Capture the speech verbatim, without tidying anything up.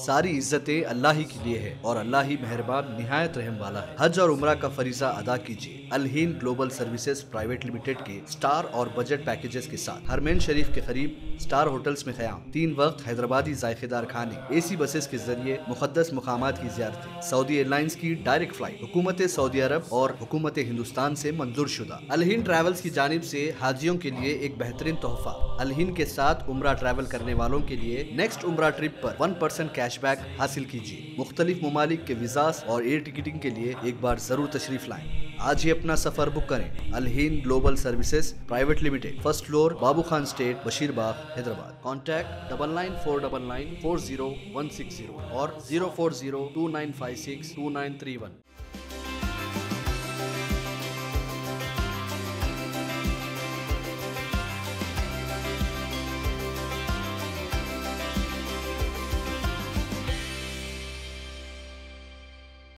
सारी इज्जतें अल्लाह ही के लिए है और अल्लाह ही मेहरबान निहायत रहम वाला है। हज और उम्रा का फरीजा अदा कीजिए Al Hind global services private limited के स्टार और बजट पैकेजेस के साथ। हरमैन शरीफ के करीब स्टार होटल्स में क़याम, तीन वक्त हैदराबादी जायकेदार खाने, एसी बसेस के जरिए मुकद्दस मुकामात की ज़ियारतें, सऊदी एयरलाइंस की डायरेक्ट फ्लाइट, हुकूमत सऊदी अरब और हुकूमत हिंदुस्तान से मंजूर शुदा। अल हिंद ट्रैवल्स की जानिब से हाजियों के लिए एक बेहतरीन तोहफा। अल हिंद के साथ उम्रा ट्रैवल करने वालों के लिए नेक्स्ट उम्रा ट्रिप पर वन परसेंट कैशबैक हासिल कीजिए। मुख्तलिफ ममालिक के वीज़ास और एयर टिकटिंग के लिए एक बार जरूर तशरीफ लाएं। आज ही अपना सफर बुक करें। Al Hind global services private limited, first floor, Babu Khan estate, Basheerbagh, Hyderabad. Contact double nine four double nine four zero one six zero और zero four zero two nine five six two nine three one.